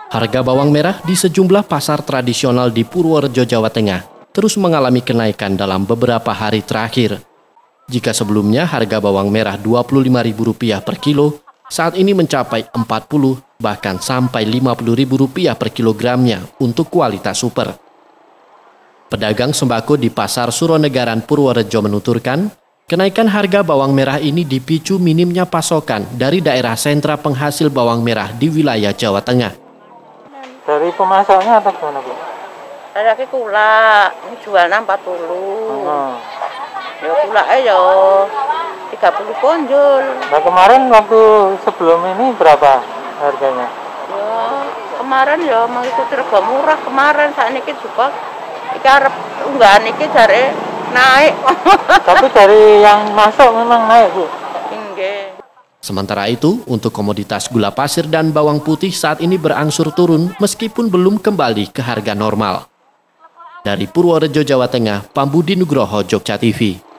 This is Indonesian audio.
Harga bawang merah di sejumlah pasar tradisional di Purworejo, Jawa Tengah terus mengalami kenaikan dalam beberapa hari terakhir. Jika sebelumnya harga bawang merah Rp25.000 per kilo, saat ini mencapai Rp40 bahkan sampai Rp50.000 per kilogramnya untuk kualitas super. Pedagang sembako di Pasar Suronegaran Purworejo menuturkan, kenaikan harga bawang merah ini dipicu minimnya pasokan dari daerah sentra penghasil bawang merah di wilayah Jawa Tengah. Dari pemasoknya atau gimana, Bu? Dari kula, ini jualnya 40. Ya kula ya 30 konjol. Nah kemarin waktu sebelum ini berapa harganya? Ya kemarin ya mengikuti rega murah kemarin, saat ini juga iki arep unggahan iki jare naik. Tapi dari yang masuk memang naik, Bu? Nggih. Sementara itu, untuk komoditas gula pasir dan bawang putih saat ini berangsur turun meskipun belum kembali ke harga normal. Dari Purworejo, Jawa Tengah, Pambudi Nugroho, Jogja TV.